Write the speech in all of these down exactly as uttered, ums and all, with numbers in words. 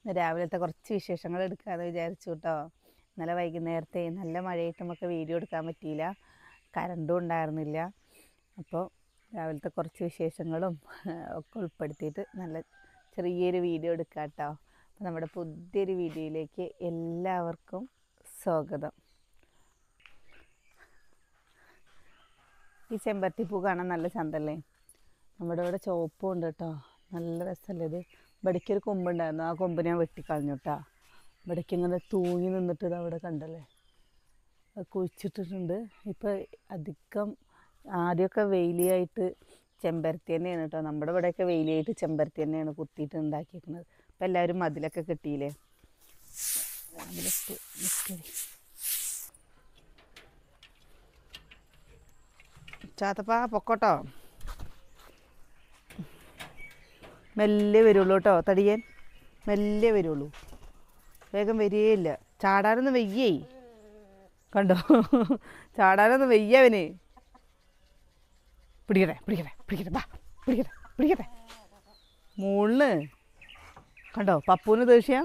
രാവിലത്തെ കുറച്ച് വിശേഷങ്ങൾ എടുക്കാമെന്ന് വിചാരിച്ചു കേട്ടോ. ഇന്നലെ വൈകുന്നേരത്തെ നല്ല മഴയായിട്ട് നമുക്ക് വീഡിയോ എടുക്കാൻ പറ്റിയില്ല, കറണ്ടും ഉണ്ടായിരുന്നില്ല. അപ്പോൾ രാവിലത്തെ കുറച്ച് വിശേഷങ്ങളും ഒക്കെ ഉൾപ്പെടുത്തിയിട്ട് നല്ല ചെറിയൊരു വീഡിയോ എടുക്കാം കേട്ടോ. അപ്പോൾ നമ്മുടെ പുതിയൊരു വീഡിയോയിലേക്ക് എല്ലാവർക്കും സ്വാഗതം. ഈ ചെമ്പരത്തിപ്പൂ കാണാൻ നല്ല ചന്തല്ലേ. നമ്മുടെ ഇവിടെ ചുവപ്പും ഉണ്ട് കേട്ടോ, നല്ല രസമല്ലേ ഇത്. ഇവിടേക്കൊരു കൊമ്പുണ്ടായിരുന്നു, ആ കൊമ്പ് ഞാൻ വെട്ടിക്കളഞ്ഞു കേട്ടോ. ഇവിടേക്ക് ഇങ്ങനെ തൂങ്ങി നിന്നിട്ട് ഇത് അവിടെ കണ്ടല്ലേ, അത് കുഴിച്ചിട്ടിട്ടുണ്ട്. ഇപ്പം അധികം ആദ്യമൊക്കെ വെയിലിയായിട്ട് ചെമ്പരത്തി തന്നെയാണ് കേട്ടോ. നമ്മുടെ ഇവിടെയൊക്കെ വെയിലിയായിട്ട് ചെമ്പരത്തി തന്നെയാണ് കുത്തിയിട്ട് ഉണ്ടാക്കിയിരിക്കുന്നത്. ഇപ്പം എല്ലാവരും മതിലൊക്കെ കെട്ടിയില്ലേ. ചാത്തപ്പാ പൊക്കോട്ടോ, മെല്ലെ വരുള്ളൂ കേട്ടോ. തടിയൻ മെല്ലെ വരുള്ളൂ, വേഗം വരികയില്ല. ചാടാനൊന്നും വയ്യേ, കണ്ടോ, ചാടാനൊന്നും വയ്യവന്. പിടിക്കട്ടെ പിടിക്കട്ടെ പിടിക്കട്ടെ ബാ പിടിക്കട്ടെ പിടിക്കട്ടെ. മുകളില് കണ്ടോ പപ്പൂന് ദേഷ്യം.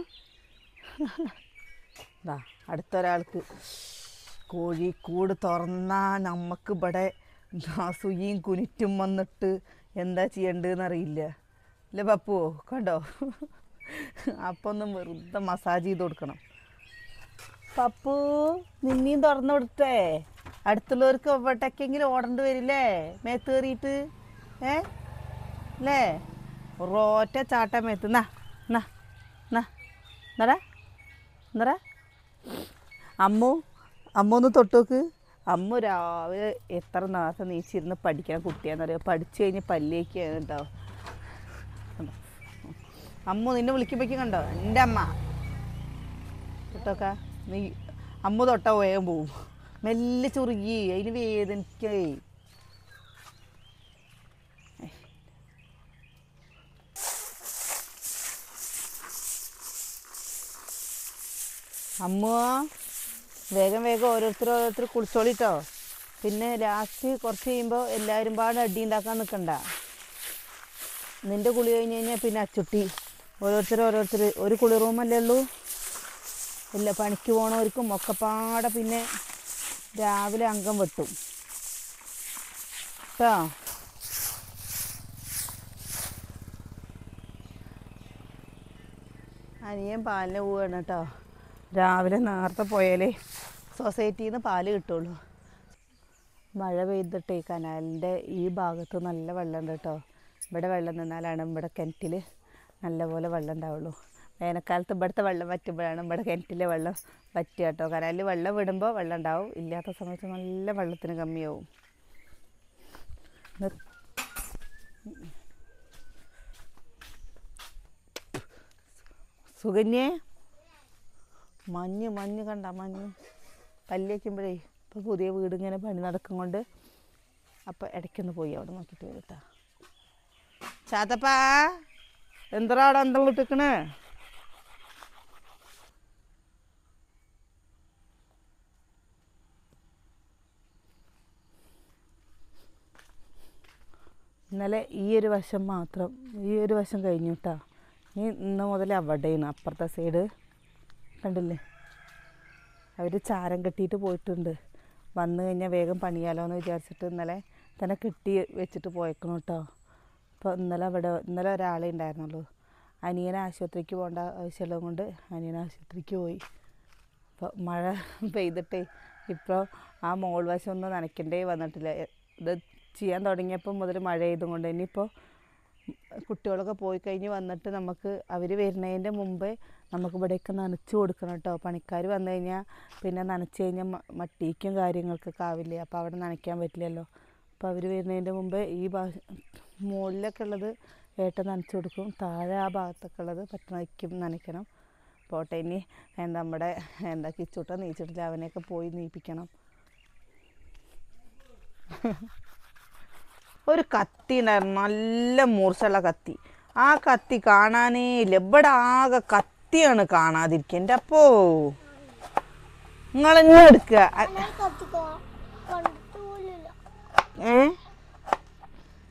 ഇതാ അടുത്തൊരാൾക്ക് കോഴിക്കൂട് തുറന്നാൽ നമുക്ക് ഇവിടെ സുയിയും കുനിറ്റും വന്നിട്ട് എന്താ ചെയ്യേണ്ടതെന്നറിയില്ല അല്ലേ പപ്പു. കണ്ടോ, അപ്പം ഒന്ന് വെറുതെ മസാജ് ചെയ്ത് കൊടുക്കണം. പപ്പു നിന്നെയും തുറന്നു കൊടുത്തേ, അടുത്തുള്ളവർക്ക് എവിടേക്കെങ്കിലും ഓടേണ്ടി വരില്ലേ മേത്ത് കയറിയിട്ട്. ഏ അല്ലേ, ഒരൊറ്റ ചാട്ട മേത്ത്. എന്നാ എന്നാ എന്നാ എന്നടാ എന്നടാ. അമ്മു അമ്മ ഒന്ന് തൊട്ടുനോക്ക്. അമ്മ രാവിലെ എത്ര നേരത്തെ നീച്ചിരുന്ന് പഠിക്കാൻ കുട്ടിയാണെന്നറിയാം. പഠിച്ചു കഴിഞ്ഞ് പല്ലേക്കാണ് കേട്ടോ. അമ്മ നിന്നെ വിളിക്കുമ്പോഴേക്കും കണ്ടോ എൻ്റെ അമ്മ തൊട്ടോക്ക. നീ അമ്മ തൊട്ടാ വേഗം പോവും. മെല്ലെ ചുറുകി, അതിന് വേദനിക്കേ. അമ്മ വേഗം വേഗം ഓരോരുത്തർ ഓരോരുത്തർ കുളിച്ചോളിട്ടോ. പിന്നെ ലാസ്റ്റ് കുറച്ച് കഴിയുമ്പോൾ എല്ലാവരും പാടെ അടി ഉണ്ടാക്കാൻ നിൽക്കണ്ട. നിൻ്റെ കുളി കഴിഞ്ഞ് കഴിഞ്ഞാൽ പിന്നെ അച്ചുട്ടി ഓരോരുത്തർ ഓരോരുത്തർ. ഒരു കുളി റൂമല്ലേ ഉള്ളൂ, ഇല്ല പണിക്ക് പോകണവർക്കും ഒക്കെ പാടെ പിന്നെ രാവിലെ അംഗം വെട്ടും കേട്ടോ. അനിയൻ പാലിന് പോവുകയാണ് കേട്ടോ. രാവിലെ നേരത്തെ പോയാലേ സൊസൈറ്റിയിൽ നിന്ന് പാല് കിട്ടുള്ളൂ. മഴ പെയ്തിട്ടേ കനാലിൻ്റെ ഈ ഭാഗത്ത് നല്ല വെള്ളമുണ്ട് കേട്ടോ. ഇവിടെ വെള്ളം നിന്നാലാണ് ഇവിടെ കിണറ്റിൽ നല്ലപോലെ വെള്ളം ഉണ്ടാവുള്ളൂ. വേനൽക്കാലത്ത് ഇവിടുത്തെ വെള്ളം വറ്റുമ്പോഴാണ് ഇവിടെ കിണറ്റിലെ വെള്ളം വറ്റുക കേട്ടോ. കനാലിൽ വെള്ളം വിടുമ്പോൾ വെള്ളം ഉണ്ടാവും, ഇല്ലാത്ത സമയത്ത് നല്ല വെള്ളത്തിന് കമ്മിയാവും. സുകന്യേ, മഞ്ഞ് മഞ്ഞ് കണ്ട മഞ്ഞ് പല്ലേക്കുമ്പോഴേ. ഇപ്പോൾ പുതിയ വീട് ഇങ്ങനെ പണി നടക്കും കൊണ്ട് അപ്പോൾ ഇടയ്ക്കൊന്ന് പോയി അവിടെ നോക്കിയിട്ട് വരും കേട്ടോ. ചാത്തപ്പാ എന്താ അവിടെ എന്താ വിട്ടിക്കണേ. ഇന്നലെ ഈ ഒരു വശം മാത്രം, ഈ ഒരു വശം കഴിഞ്ഞു കേട്ടോ. ഇനി ഇന്ന് മുതൽ അവിടെയാണ് അപ്പുറത്തെ സൈഡ് കണ്ടില്ലേ, അവർ ചാരം കെട്ടിയിട്ട് പോയിട്ടുണ്ട്. വന്നു കഴിഞ്ഞാൽ വേഗം പണിയാലോ എന്ന് വിചാരിച്ചിട്ട് ഇന്നലെ തന്നെ കെട്ടി വെച്ചിട്ട് പോയേക്കണം കേട്ടോ. അപ്പോൾ ഇന്നലെ അവിടെ ഇന്നലെ ഒരാളെ ഉണ്ടായിരുന്നുള്ളൂ. അനിയനെ ആശുപത്രിക്ക് പോകേണ്ട ആവശ്യമുള്ളത് കൊണ്ട് അനിയൻ ആശുപത്രിക്ക് പോയി. അപ്പോൾ മഴ പെയ്തിട്ടേ ഇപ്പോൾ ആ മോൾ വശം ഒന്നും നനയ്ക്കണ്ടേ വന്നിട്ടില്ല. ഇത് ചെയ്യാൻ തുടങ്ങിയപ്പോൾ മുതൽ മഴ ചെയ്തുകൊണ്ട് ഇനിയിപ്പോൾ കുട്ടികളൊക്കെ പോയി കഴിഞ്ഞ് വന്നിട്ട് നമുക്ക് അവർ വരുന്നതിൻ്റെ മുമ്പേ നമുക്ക് ഇവിടെയൊക്കെ നനച്ച് കൊടുക്കണം കേട്ടോ. പണിക്കാർ വന്നു കഴിഞ്ഞാൽ പിന്നെ നനച്ച് കഴിഞ്ഞാൽ മട്ടിക്കും കാര്യങ്ങൾക്കൊക്കെ ആവില്ലേ, അപ്പോൾ അവിടെ നനയ്ക്കാൻ പറ്റില്ലല്ലോ. അപ്പോൾ അവർ വരുന്നതിൻ്റെ മുമ്പേ ഈ ഭാഗ മുകളിലൊക്കെ ഉള്ളത് ഏട്ടൻ നനച്ച് കൊടുക്കും, താഴെ ആ ഭാഗത്തൊക്കെ ഉള്ളത് പറ്റണയ്ക്കും നനയ്ക്കണം. പോട്ടെ, ഇനി എന്താ നമ്മുടെ എന്താ കിച്ചൂട്ട നീച്ചിട്ടില്ല, അവനെയൊക്കെ പോയി നീപ്പിക്കണം. ഒരു കത്തി ഉണ്ടായിരുന്നു, നല്ല മൂർച്ചയുള്ള കത്തി. ആ കത്തി കാണാനേ ഇല്ല. ഇവിടെ ആകെ കത്തിയാണ് കാണാതിരിക്കുക. എൻ്റെ അപ്പോ നിങ്ങളെന്നെ എടുക്കുക. ഏ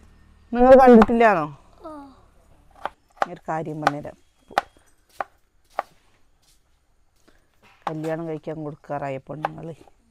നിങ്ങൾ കണ്ടിട്ടില്ലാണോ? ഒരു കാര്യം പറഞ്ഞുതരാം. കല്യാണം കഴിക്കാൻ കൊടുക്കാറായ പെണ്ണുങ്ങൾ.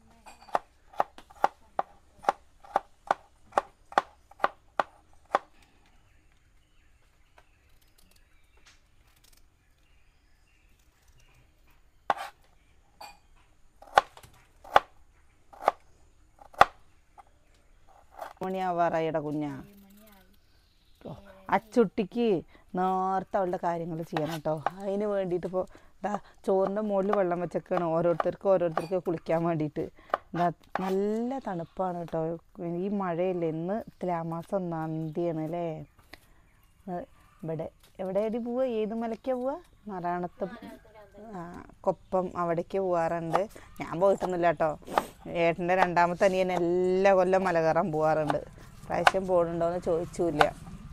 മണിയാവാറായിട കുഞ്ഞാ. അച്ചുട്ടിക്ക് നേരത്തെ അവളുടെ കാര്യങ്ങൾ ചെയ്യണം കേട്ടോ. അതിന് വേണ്ടിയിട്ട് ഇപ്പോൾ ഇതാ ചോറിൻ്റെ മുകളിൽ വെള്ളം വെച്ചൊക്കെയാണ് ഓരോരുത്തർക്ക് ഓരോരുത്തർക്ക് കുളിക്കാൻ വേണ്ടിയിട്ട്. എന്താ നല്ല തണുപ്പാണ് കേട്ടോ. ഈ മഴയല്ലേ, ഇന്ന് തുലാമാസം ഒന്നാം തീയതിയാണ് അല്ലേ. ഇവിടെ എവിടെയാടി പോവുക? ഏത് മലയ്ക്കാണ് പോവുക? നാരായണത്ത് കൊപ്പം അവിടേക്ക് പോകാറുണ്ട്. ഞാൻ പോയിട്ടൊന്നുമില്ല കേട്ടോ. ഏട്ടൻ്റെ രണ്ടാമത്തെ അനിയൻ എല്ലാ കൊല്ലം മല കയറാൻ പോകാറുണ്ട്. പ്രാവശ്യം പോകുന്നുണ്ടോയെന്ന് ചോദിച്ചില്ല.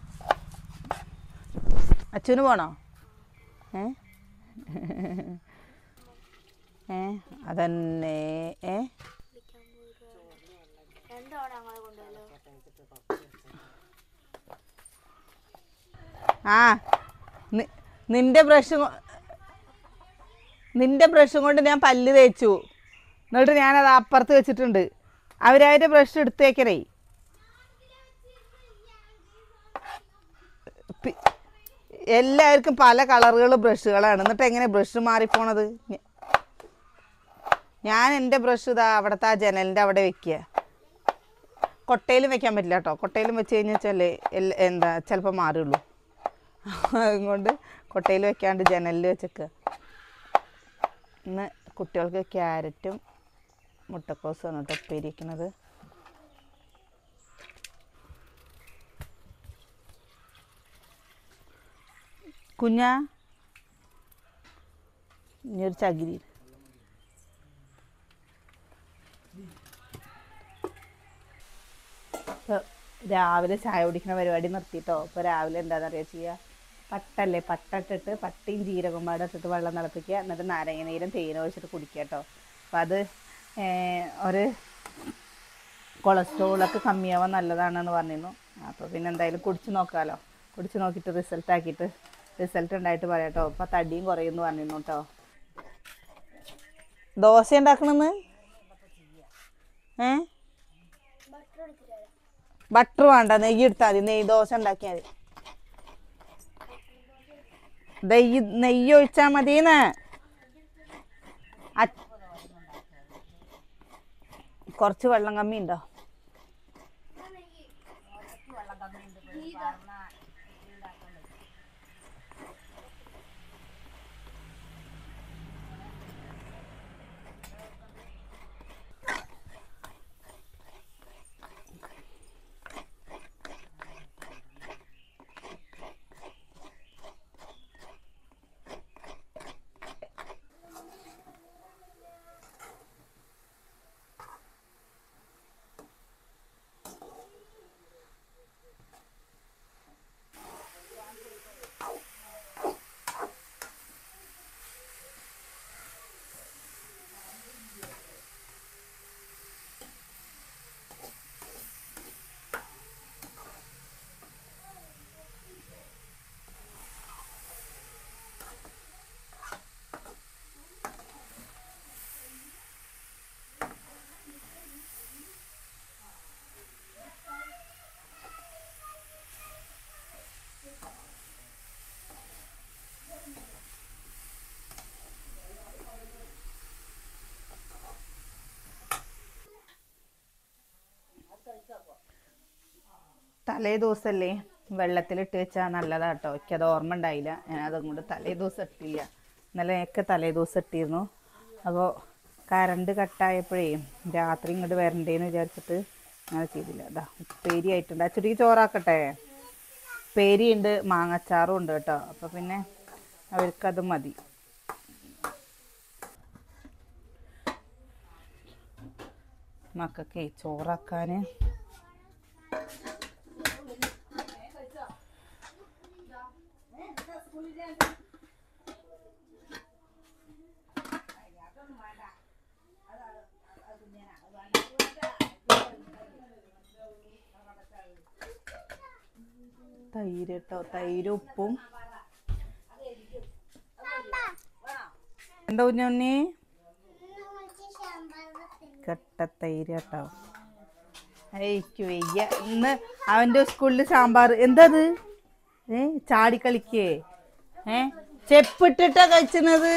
അച്ഛന് പോണോ? ഏ ഏ അതന്നെ. ഏ ആ നിന്റെ ബ്രഷ് നിന്റെ ബ്രഷും കൊണ്ട് ഞാൻ പല്ല് തേച്ചു. എന്നിട്ട് ഞാനത് അപ്പുറത്ത് വെച്ചിട്ടുണ്ട്. അവരവരുടെ ബ്രഷ് എടുത്തേക്കരേ. എല്ലാവർക്കും പല കളറുകൾ ബ്രഷുകളാണ്. എന്നിട്ട് എങ്ങനെ ബ്രഷ് മാറിപ്പോണത്? ഞാൻ എൻ്റെ ബ്രഷ് ഇതാ അവിടുത്തെ ആ ജനലിൻ്റെ അവിടെ വെക്കുക. കൊട്ടയിലും വെക്കാൻ പറ്റില്ല കേട്ടോ. കൊട്ടയിലും വെച്ച് കഴിഞ്ഞാൽ വെച്ചാൽ എന്താ ചിലപ്പോൾ മാറുള്ളൂ. അതുകൊണ്ട് കൊട്ടയിൽ വെക്കാണ്ട് ജനലിൽ വെച്ചേക്കുക. ഇന്ന് കുട്ടികൾക്ക് ക്യാരറ്റും മുട്ടക്കോസുമാണ് കേട്ടോ ഉപ്പേരിക്കുന്നത്. കുഞ്ഞാ ഇനിയൊരു ചകിരി. ഇപ്പോൾ രാവിലെ ചായ കുടിക്കുന്ന പരിപാടി നിർത്തിയിട്ടോ. ഇപ്പോൾ രാവിലെ എന്താണെന്നറിയാം ചെയ്യുക? പട്ടല്ലേ, പട്ട ഇട്ടിട്ട് പട്ടയും ജീരകം പാടെ ഇട്ടിട്ട് വെള്ളം തിളപ്പിക്കുക. എന്നിട്ട് നാരങ്ങ നീരും തേനും ഒഴിച്ചിട്ട് കുടിക്കുക കേട്ടോ. അപ്പം അത് ഒരു കൊളസ്ട്രോളൊക്കെ കമ്മിയാവാൻ നല്ലതാണെന്ന് പറഞ്ഞിരുന്നു. അപ്പോൾ പിന്നെ എന്തായാലും കുടിച്ച് നോക്കാമല്ലോ. കുടിച്ച് നോക്കിയിട്ട് റിസൾട്ട് ആക്കിയിട്ട് റിസൾട്ട് ഉണ്ടായിട്ട് പറയാം കേട്ടോ. അപ്പം തടിയും കുറയുമെന്ന് പറഞ്ഞിരുന്നു കേട്ടോ. ദോശ ഉണ്ടാക്കണമെന്ന് ഏ ബട്ടർ വേണ്ട, നെയ്യ് എടുത്താൽ മതി. നെയ്യ് ദോശ ഉണ്ടാക്കിയാൽ മതി. നെയ്യ് നെയ്യ് ഒഴിച്ചാൽ മതിയെന്ന്. കുറച്ച് വെള്ളം കമ്മി ഉണ്ടോ? തലേ ദിവസമല്ലേ വെള്ളത്തിലിട്ട് വെച്ചാൽ നല്ലതാണ് കേട്ടോ. എനിക്കത് ഓർമ്മ ഉണ്ടായില്ല. ഞാൻ അതുകൊണ്ട് തലേ ദിവസം ഇട്ടില്ല. ഇന്നലെ ഒക്കെ തലേ ദിവസം ഇട്ടിരുന്നു. അപ്പോൾ കറണ്ട് കട്ടായപ്പോഴേ രാത്രി ഇങ്ങോട്ട് വരണ്ടേന്ന് വിചാരിച്ചിട്ട് അങ്ങനെ ചെയ്തില്ല. അതാ ഉപ്പേരി ആയിട്ടുണ്ട്. അച്ചുടിക്ക് ചോറാക്കട്ടെ? ഉപ്പേരിയുണ്ട്, മാങ്ങച്ചാറും ഉണ്ട് കേട്ടോ. അപ്പോൾ പിന്നെ അവർക്കത് മതി. മക്കൾക്കേ ചോറാക്കാൻ തൈര് കേട്ടോ. തൈര് ഉപ്പും. എന്താ കുഞ്ഞുണ്ണി? കട്ട തൈര് കേട്ടോ. എനിക്ക് വയ്യ. ഇന്ന് അവൻ്റെ സ്കൂളിൽ സാമ്പാർ. എന്തത്? ഏ ചാടിക്കളിക്കേ? ഏ ചെപ്പിട്ടിട്ടാ കഴിച്ചത്?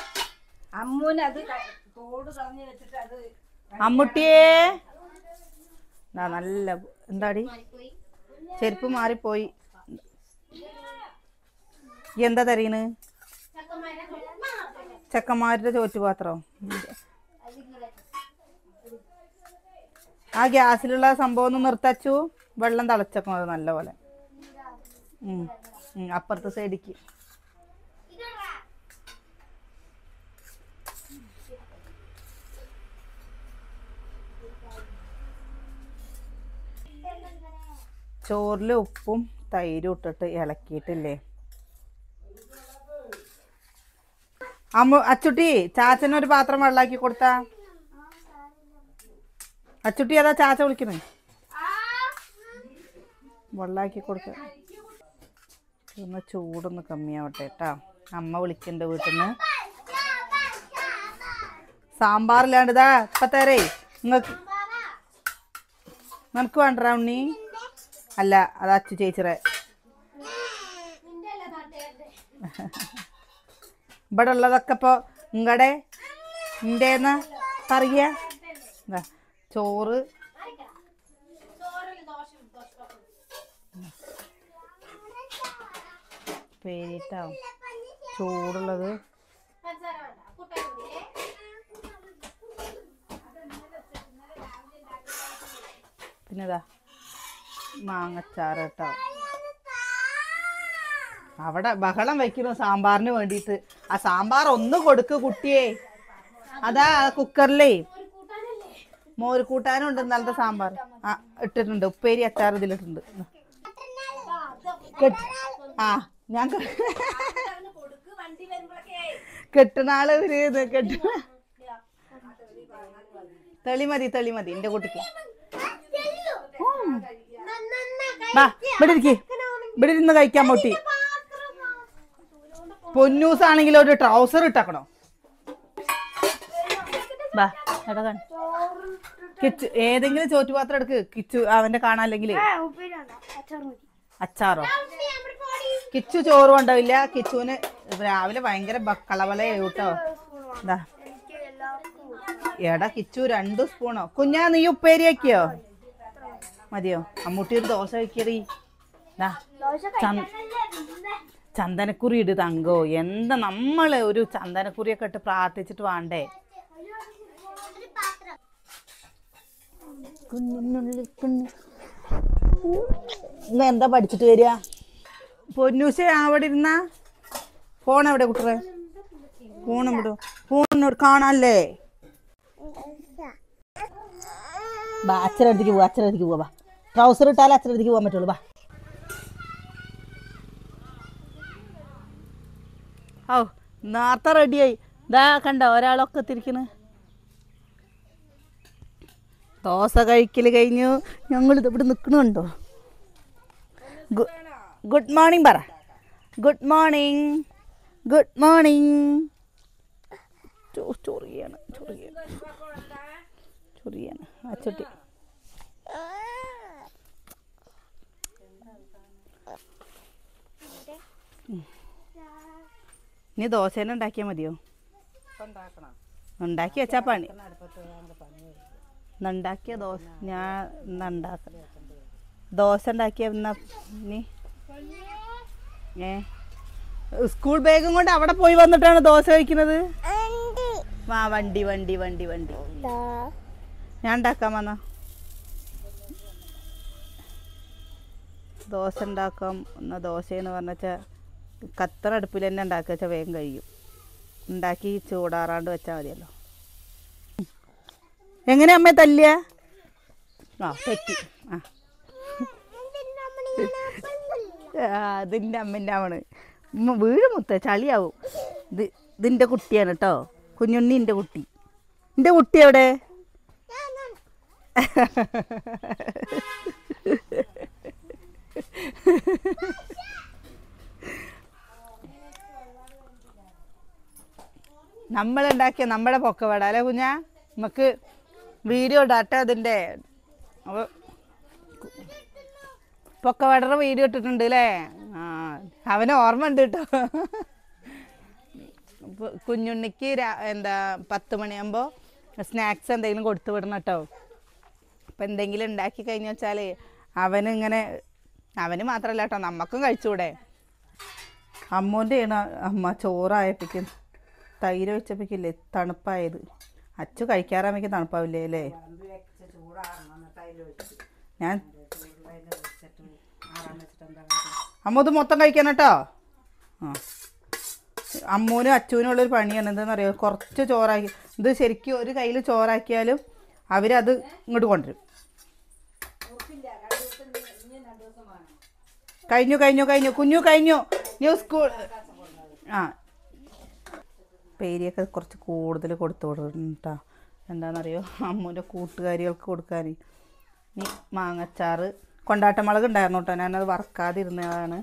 അമ്മുട്ടിയേ നല്ല എന്താടി ചെരുപ്പ് മാറിപ്പോയി. എന്താ തരീണ്? ചെക്കന്മാരുടെ ചോറ്റുപാത്രം. ആ ഗ്യാസിലുള്ള സംഭവം ഒന്ന് നിർത്തച്ചു. വെള്ളം തിളച്ചേക്കുന്നത് നല്ല പോലെ. അപ്പുറത്തെ സൈഡിക്ക് ചോറിൽ ഉപ്പും തൈരും ഇട്ടിട്ട് ഇളക്കിയിട്ടില്ലേ. അമ്മ അച്ചുട്ടി ചാച്ചനൊരു പാത്രം വെള്ളാക്കി കൊടുത്താ. അച്ചുട്ടി അതാ ചാച്ച വിളിക്കണേ. വെള്ളാക്കി കൊടുക്ക. ഒന്ന് ചൂടൊന്ന് കമ്മിയാവട്ടെ കേട്ടാ. അമ്മ വിളിക്കണ്ട വീട്ടിൽ നിന്ന്. സാമ്പാറില്ലാണ്ട് ഇതാ ഇപ്പൊ തരേ നിങ്ങക്ക്. നിനക്ക് വേണ്ട ഉണ്ണി? അല്ല അത് അച്ചു ചേച്ചിറെ. ഇവിടെ ഉള്ളതൊക്കെ ഇപ്പൊ ഇങ്ങടെ ഇണ്ടേന്ന് പറയ. ചോറ് പേരിട്ടാവും ചൂടുള്ളത്. പിന്നെതാ മാങ്ങച്ചാറ് കേട്ടോ. അവിടെ ബഹളം വയ്ക്കുന്നു സാമ്പാറിന് വേണ്ടിയിട്ട്. ആ സാമ്പാർ ഒന്ന് കൊടുക്ക് കുട്ടിയെ. അതാ കുക്കറിലേ മോര് കൂട്ടാനും ഉണ്ട്. ഇന്നലത്തെ സാമ്പാർ ആ ഇട്ടിട്ടുണ്ട്. ഉപ്പേരി അച്ചാർ ഇതിലിട്ടുണ്ട്. ആ ഞാൻ കെട്ടുന്നാള് ഒരു കെട്ട തെളി മതി തെളി മതി എന്റെ കുട്ടിക്ക്. ബാ ഇവിടെ ഇരിക്കേ. ഇവിടെ ഇരുന്ന് കഴിക്കാൻ പൊട്ടി. പൊന്നൂസ് ആണെങ്കിൽ ഒരു ട്രൗസർ ഇട്ടാക്കണോ? ബാ എടാ കാണ കിച്ചു ഏതെങ്കിലും ചോറ്റുപാത്രം എടുക്ക്. കിച്ചു അവന്റെ കാണാല്ലെങ്കിൽ അച്ചാറോ? കിച്ചു ചോറ് കൊണ്ടാവില്ല. കിച്ചുവിന് രാവിലെ ഭയങ്കര കളവലയോ കേട്ടോ. എന്താ എടാ കിച്ചു രണ്ടു സ്പൂണോ? കുഞ്ഞാ നീ ഉപ്പേരി ആക്കിയോ? മതിയോ? അമ്മൂട്ടി ഒരു ദോശ വയ്ക്കറി. ചന്ദനക്കുറി ഇട് തങ്കോ. എന്താ നമ്മള് ഒരു ചന്ദനക്കുറിയൊക്കെ ഇട്ട് പ്രാർത്ഥിച്ചിട്ട് വേണ്ടേ? എന്താ പഠിച്ചിട്ട് വരിക? പൊന്നൂശ അവിടെ ഇരുന്ന ഫോൺ എവിടെ കുട്ടറെ? ഫോൺ വിടും. ഫോണിനോട് കാണാല്ലേ? ബാ അച്ഛനടുത്തേക്ക് പോവാ. അച്ഛനടുത്തേക്ക് പോവാ. ട്രൗസർ ഇട്ടാലേ അച്ഛനടുത്തേക്ക് പോകാൻ പറ്റുള്ളൂ. ബാ. ഓ നേരത്തെ റെഡിയായി. ഇതാ കണ്ടോ ഒരാളൊക്കെ തിരിക്കണ്. ദോശ കഴിക്കൽ കഴിഞ്ഞു. ഞങ്ങളിത് ഇവിടെ നിൽക്കണുണ്ടോ? ഗുഡ് മോർണിംഗ് പറ. Good morning. Good morning. ചൊറിയാണ് ചൊറിയാണ് ചൊറിയാണ് അച്ചട്ടി. ഇനി ദോശേനെ ഉണ്ടാക്കിയാൽ മതിയോ? ഉണ്ടാക്കി വെച്ചാ പണി. ഉണ്ടാക്കിയ ദോശ ഞാൻ ഇന്നുണ്ടാക്ക. ദോശ ഉണ്ടാക്കിയ നീ ഏ സ്കൂൾ ബാഗും കൊണ്ട് അവിടെ പോയി വന്നിട്ടാണ് ദോശ കഴിക്കുന്നത്. വാ വണ്ടി വണ്ടി വണ്ടി വണ്ടി ഞാൻ ഉണ്ടാക്കാൻ വന്ന ദോശ ഉണ്ടാക്കാം. എന്നാ ദോശയെന്ന് പറഞ്ഞാൽ കത്തറ അടുപ്പിൽ തന്നെ ഉണ്ടാക്കുക വെച്ചാൽ വേഗം കഴിയും. ഉണ്ടാക്കി ചൂടാറാണ്ട് വെച്ചാൽ മതിയല്ലോ. എങ്ങനെ അമ്മ തല്ലിയ? ആ തെറ്റി. ആ അതിൻ്റെ അമ്മൻ്റെ ആണ്. വീട് മുത്ത ചളിയാവും. ഇത് ഇതിൻ്റെ കുട്ടിയാണ് കേട്ടോ. കുഞ്ഞുണ്ണി എൻ്റെ കുട്ടി. എൻ്റെ കുട്ടി എവിടെ? നമ്മളുണ്ടാക്കിയ നമ്മുടെ പൊക്കവട അല്ലേ കുഞ്ഞാ? നമുക്ക് വീഡിയോ ഇടാട്ടെ അതിൻ്റെ അപ്പോൾ പൊക്കവടയുടെ വീഡിയോ ഇട്ടിട്ടുണ്ട് അല്ലേ? ആ അവന് ഓർമ്മ ഉണ്ട് കേട്ടോ. കുഞ്ഞുണ്ണിക്ക് എന്താ പത്ത് മണിയാകുമ്പോൾ സ്നാക്സ് എന്തെങ്കിലും കൊടുത്തു വിടണം കേട്ടോ. അപ്പം എന്തെങ്കിലും ഉണ്ടാക്കി കഴിഞ്ഞു വെച്ചാൽ അവനിങ്ങനെ, അവന് മാത്രമല്ല കേട്ടോ നമുക്കും കഴിച്ചുകൂടെ. അമ്മൂൻ്റെ ആണ് അമ്മ ചോറായപ്പിക്കും തൈര് വെച്ചപ്പിക്കില്ലേ തണുപ്പായത്. അച്ചു കഴിക്കാറാകുമ്പോൾ തണുപ്പാവില്ലേ അല്ലേ? ഞാൻ അമ്മ ഇത് മൊത്തം കഴിക്കണം കേട്ടോ. ആ അമ്മൂനും അച്ചുവിനും ഉള്ളൊരു പണിയാണ്. എന്താണെന്ന് അറിയാം, കുറച്ച് ചോറാക്കി ഇത് ശരിക്കും ഒരു കയ്യിൽ ചോറാക്കിയാലും അവരത് ഇങ്ങോട്ട് കൊണ്ടുവരും. കഴിഞ്ഞു കഴിഞ്ഞു കഴിഞ്ഞു കുഞ്ഞു കഴിഞ്ഞു. ന്യൂ സ്കൂൾ ആ പേരിയൊക്കെ കുറച്ച് കൂടുതൽ കൊടുത്തു കൊടുക്കണം കേട്ടോ. എന്താണെന്നറിയോ, അമ്മൂൻ്റെ കൂട്ടുകാരികൾക്ക് കൊടുക്കാൻ. ഇനി മാങ്ങച്ചാറ് കൊണ്ടാട്ടമുളക് ഉണ്ടായിരുന്നു കേട്ടോ, ഞാനത് വറക്കാതിരുന്നതാണ്.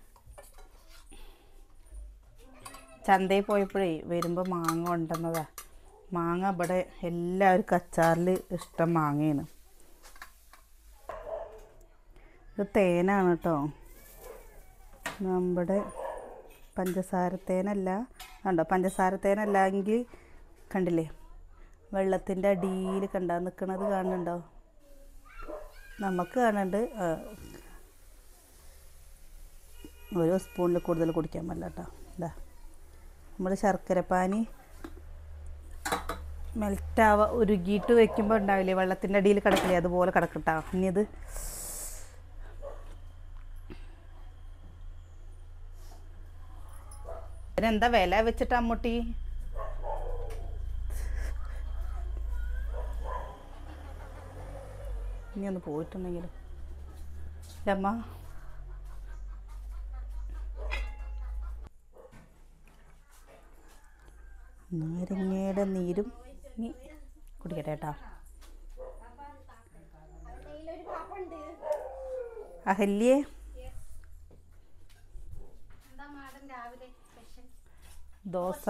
ചന്തയിൽ പോയപ്പോഴേ വരുമ്പോൾ മാങ്ങ കൊണ്ടുവന്നതാണ്. മാങ്ങ ഇവിടെ എല്ലാവർക്കും അച്ചാറിൽ ഇഷ്ടം മാങ്ങയാണ്. ഇത് തേനാണ് കേട്ടോ, നമ്മുടെ പഞ്ചസാര തേനല്ല. കണ്ടോ, പഞ്ചസാര തേനല്ല എങ്കിൽ കണ്ടില്ലേ വെള്ളത്തിൻ്റെ അടിയിൽ കണ്ടാ നിൽക്കണത് കാണുന്നുണ്ടോ? നമുക്ക് കാണുന്നുണ്ട്. ഓരോ സ്പൂണിൽ കൂടുതൽ കുടിക്കാൻ പറ്റില്ല കേട്ടോ. ഇതാ നമ്മൾ ശർക്കരപ്പാനി മെൽറ്റാവ ഉരുകിയിട്ട് വെക്കുമ്പോൾ ഉണ്ടാവില്ലേ വെള്ളത്തിൻ്റെ അടിയിൽ കിടക്കില്ലേ, അതുപോലെ കിടക്കട്ടോ. ഇനി ഇത് ഇതിനെന്താ വില വെച്ചിട്ട് അമ്മൂട്ടി? ഇനി ഒന്ന് പോയിട്ടുണ്ടെങ്കിലും അമ്മ നാരങ്ങയുടെ നീരും നീ കുടിക്കട്ടെ കേട്ടോ. അഹല്യേ ദോശ,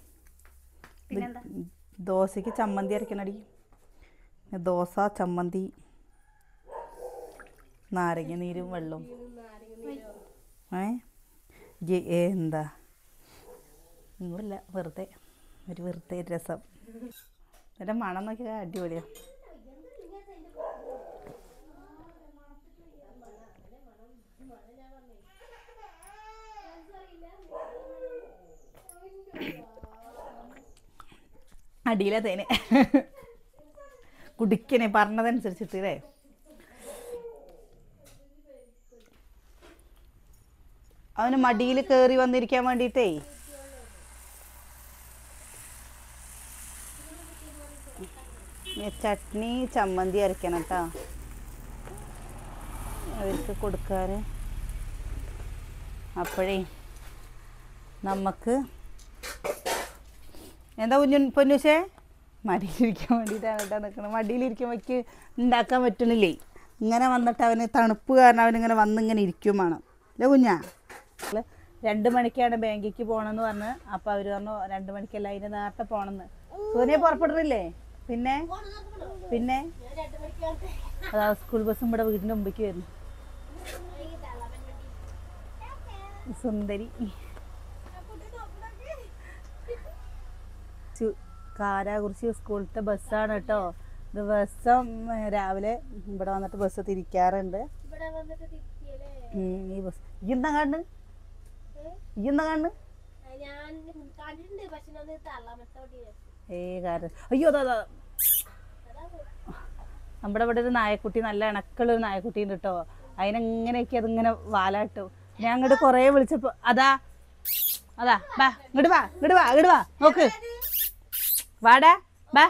ദോശയ്ക്ക് ചമ്മന്തി അരക്കണടി. ദോശ ചമ്മന്തി നാരങ്ങ നീരും വെള്ളവും. ഏ എന്താ ഒന്നുമില്ല, വെറുതെ ഒരു വെറുതെ രസം. എൻ്റെ മണം നോക്കിയാൽ അടിപൊളിയാണ്. അടിയിലെ തേന് കുടിക്കണേ പറഞ്ഞതനുസരിച്ചിട്ട് അല്ലേ. അവന് മടിയിൽ കയറി വന്നിരിക്കാൻ വേണ്ടിയിട്ടേ ചട്നി ചമ്മന്തി അരക്കണം കേട്ടോ അവർക്ക് കൊടുക്കാൻ. അപ്പോഴേ നമുക്ക് എന്താ കുഞ്ഞു പൊന്നൂശേ മടിയിലിരിക്കാൻ വേണ്ടിയിട്ടാണ് കേട്ടോ നിൽക്കണം. മടിയിലിരിക്കുമ്പോഴേക്ക് ഉണ്ടാക്കാൻ പറ്റണില്ലേ. ഇങ്ങനെ വന്നിട്ട് അവന് തണുപ്പ് കാരണം അവനിങ്ങനെ വന്നിങ്ങനെ ഇരിക്കും വേണം അല്ലേ കുഞ്ഞാ? രണ്ട് മണിക്കാണ് ബാങ്കിക്ക് പോകണമെന്ന് പറഞ്ഞ്. അപ്പോൾ അവർ പറഞ്ഞു രണ്ട് മണിക്കല്ല അതിന് നേരത്തെ പോകണമെന്ന്. സോനിയെ പുറപ്പെട്ടില്ലേ? പിന്നെ പിന്നെ അതാ സ്കൂൾ ബസ്സും ഇവിടെ വീടിൻ്റെ മുമ്പിലേക്ക് വരുന്നു. സുന്ദരി കാരാകുറിശി സ്കൂളിലത്തെ ബസ്സാണ് കേട്ടോ. ദിവസം രാവിലെ ഇവിടെ വന്നിട്ട് ബസ് തിരിക്കാറുണ്ട്. ഈ ബസ് ഈ എന്താ കാണുന്നു? ഈ എന്താ കാണുന്നു? ഏ കാര്യം അയ്യോ അതാ അതാ നമ്മുടെ ഇവിടെ ഒരു നായക്കുട്ടി, നല്ല ഇണക്കുള്ളൊരു നായക്കുട്ടി ഉണ്ട് കേട്ടോ. അതിനെങ്ങനെയൊക്കെ അതിങ്ങനെ വാലാട്ടോ. ഞാൻ അങ്ങോട്ട് കുറേ വിളിച്ചപ്പോൾ അതാ അതാ ബാ ഇങ്ങോട്ട് വാ ഇങ്ങോട്ട് വാ ഇങ്ങോട്ട് വാ നോക്ക് വാടാ ബാ.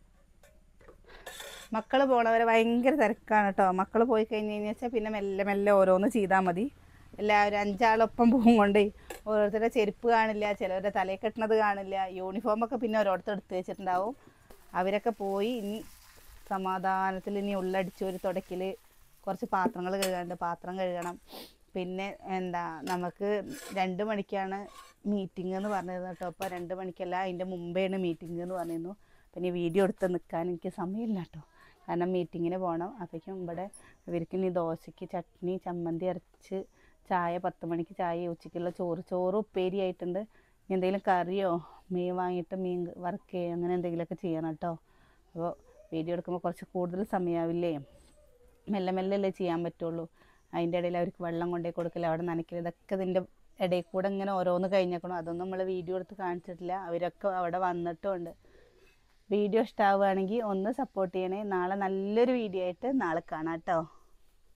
മക്കൾ പോണവരെ ഭയങ്കര തിരക്കാണ് കേട്ടോ. മക്കൾ പോയി കഴിഞ്ഞ് കഴിഞ്ഞാൽ വെച്ചാൽ പിന്നെ മെല്ലെ മെല്ലെ ഓരോന്ന് ചെയ്താൽ മതി. എല്ലാവരും അഞ്ചാളൊപ്പം പോകും കൊണ്ടേ ഓരോരുത്തരുടെ ചെരുപ്പ് കാണില്ല, ചിലവരുടെ തലയിൽ കെട്ടണത് കാണില്ല. യൂണിഫോമൊക്കെ പിന്നെ ഓരോരുത്തർ എടുത്ത് വെച്ചിട്ടുണ്ടാവും. അവരൊക്കെ പോയി ഇനി സമാധാനത്തിൽ ഇനി ഉള്ളടിച്ചൊരു തുടക്കൽ, കുറച്ച് പാത്രങ്ങൾ കഴുകാണ്ട് പാത്രം കഴുകണം. പിന്നെ എന്താ നമുക്ക് രണ്ട് മണിക്കാണ് മീറ്റിംഗ് എന്ന് പറഞ്ഞിരുന്നു കേട്ടോ. അപ്പോൾ രണ്ട് മണിക്കല്ല അതിൻ്റെ മുമ്പേയാണ് മീറ്റിംഗ് എന്ന് പറഞ്ഞിരുന്നു. പിന്നെ വീഡിയോ എടുത്ത് നിൽക്കാൻ എനിക്ക് സമയമില്ല കേട്ടോ, കാരണം മീറ്റിങ്ങിന് പോകണം. അപ്പോഴേക്കും ഇവിടെ ഇവർക്ക് ഇനി ദോശയ്ക്ക് ചട്നി ചമ്മന്തി അരച്ച് ചായ, പത്ത് മണിക്ക് ചായ, ഉച്ചയ്ക്കുള്ള ചോറ് ചോറ് ഉപ്പേരി ആയിട്ടുണ്ട്. എന്തെങ്കിലും കറിയോ മീൻ വാങ്ങിയിട്ട് മീൻ വറുക്കുകയോ അങ്ങനെ എന്തെങ്കിലുമൊക്കെ ചെയ്യണം കേട്ടോ. അപ്പോൾ വീഡിയോ എടുക്കുമ്പോൾ കുറച്ച് കൂടുതൽ സമയമാവില്ലേ, മെല്ലെ മെല്ലെ അല്ലേ ചെയ്യാൻ പറ്റുള്ളൂ. അതിൻ്റെ ഇടയിൽ അവർക്ക് വെള്ളം കൊണ്ടേ കൊടുക്കില്ല, അവിടെ നനയ്ക്കില്ല, ഇതൊക്കെ ഇതിൻ്റെ ഇടയിൽ കൂടെ ഇങ്ങനെ ഓരോന്ന് കഴിഞ്ഞേക്കണം. അതൊന്നും നമ്മൾ വീഡിയോ എടുത്ത് കാണിച്ചിട്ടില്ല. അവരൊക്കെ അവിടെ വന്നിട്ടുമുണ്ട്. വീഡിയോ ഇഷ്ടമാവുകയാണെങ്കിൽ ഒന്ന് സപ്പോർട്ട് ചെയ്യണേ. നാളെ നല്ലൊരു വീഡിയോ ആയിട്ട് നാളെ കാണാം കേട്ടോ.